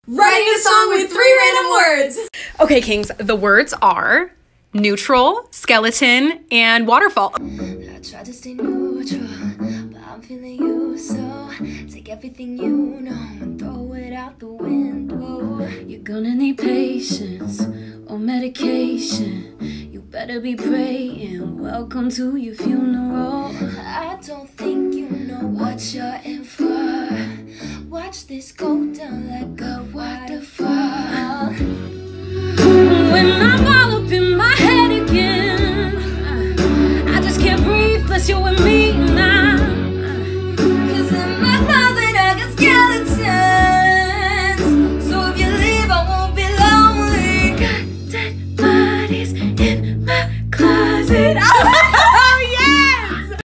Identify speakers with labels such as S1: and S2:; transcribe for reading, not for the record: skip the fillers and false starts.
S1: Writing a song with 3 random words.
S2: Okay, Kings, the words are neutral, skeleton, and waterfall.
S3: I tried to stay neutral, but I'm feeling you, so take everything you know and throw it out the window. You're gonna need patience or medication. You better be praying. Welcome to your funeral. I don't think you know what you're in for. Watch this go down like a waterfall. When